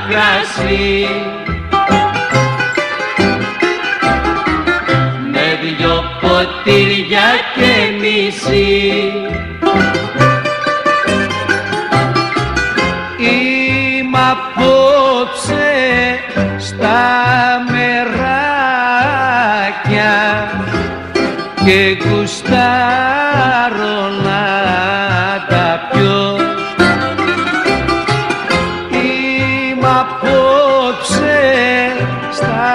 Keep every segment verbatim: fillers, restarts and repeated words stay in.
κρασί με δυο ποτήρια και μισή. Είμαι απόψε στα μεράκια και γουστάρω να τα πιω. Είμαι απόψε στα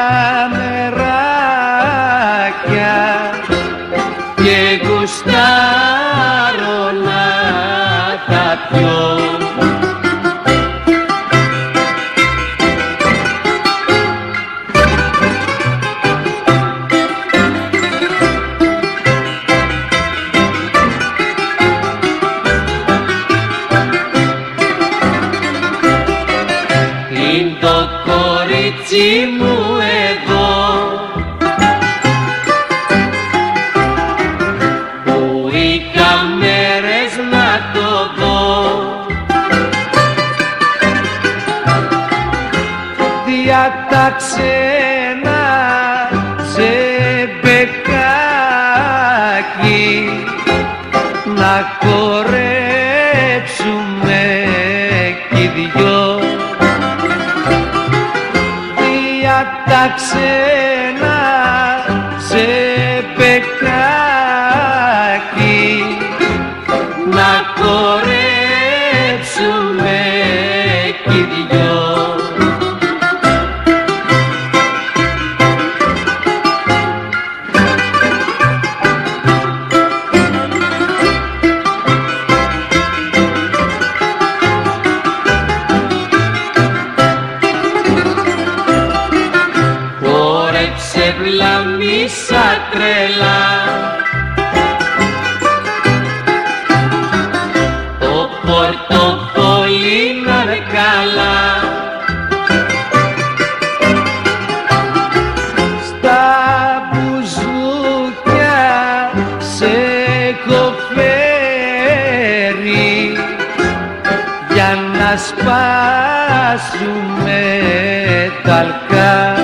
μεράκια και γουστάρω να τα πιω. Είναι το κορίτσι μου εδώ που είχα μέρες να το δω. Διάταξε ένα ζεμπεκάκι να κορέψουμε κι οι δυο. Διάταξε ένα ζεμπεκάκι να κορέψουμε κι οι δυο. Σε βλαμίσα τρελά το πορτοφόλι να είναι καλά. Στα μπουζούκια σε έχω φέρει για να σπάσουμε τα αλκά.